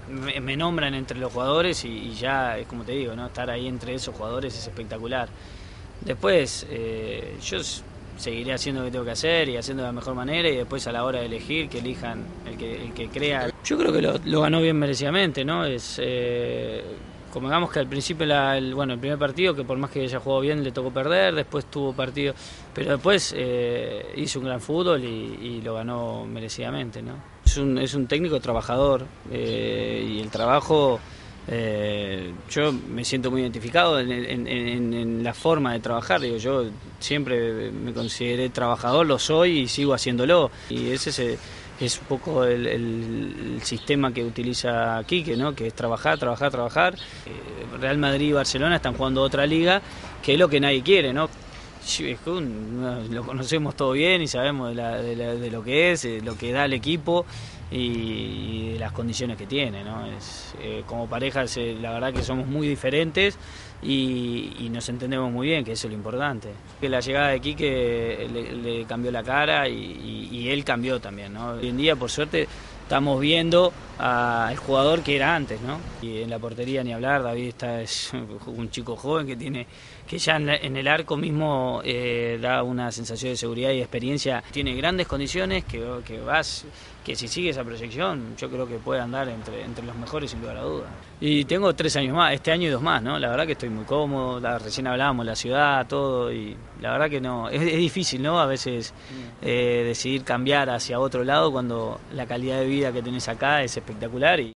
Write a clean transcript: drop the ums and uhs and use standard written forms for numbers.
me nombran entre los jugadores y ya, es como te digo, ¿no? Estar ahí entre esos jugadores es espectacular. Después, seguiré haciendo lo que tengo que hacer y haciendo de la mejor manera, y después a la hora de elegir, que elijan el que crea. Yo creo que lo ganó bien merecidamente, ¿no? Convengamos que al principio, el primer partido, que por más que haya jugado bien, le tocó perder, después tuvo partido, pero después hizo un gran fútbol y lo ganó merecidamente, ¿no? Es un técnico trabajador, y el trabajo, yo me siento muy identificado en la forma de trabajar. Digo, yo siempre me consideré trabajador, lo soy y sigo haciéndolo, y es un poco el sistema que utiliza Quique, ¿no? Que es trabajar, trabajar, trabajar. Real Madrid y Barcelona están jugando otra liga, que es lo que nadie quiere, ¿no? Lo conocemos todo bien y sabemos de lo que es, lo que da el equipo y de las condiciones que tiene, ¿no? Como pareja, la verdad que somos muy diferentes y nos entendemos muy bien, que eso es lo importante. Que la llegada de Quique le cambió la cara y él cambió también, ¿no? Hoy en día, por suerte, estamos viendo al jugador que era antes, ¿no? Y en la portería ni hablar. David es un chico joven que ya en el arco mismo da una sensación de seguridad y experiencia. Tiene grandes condiciones, que si sigue esa proyección, yo creo que puede andar entre los mejores sin lugar a dudas. Y tengo 3 años más, este año y 2 más, ¿no? La verdad que estoy muy cómodo, recién hablábamos, la ciudad, todo, y la verdad que no, es difícil, ¿no? A veces decidir cambiar hacia otro lado cuando la calidad de vida que tenés acá es espectacular.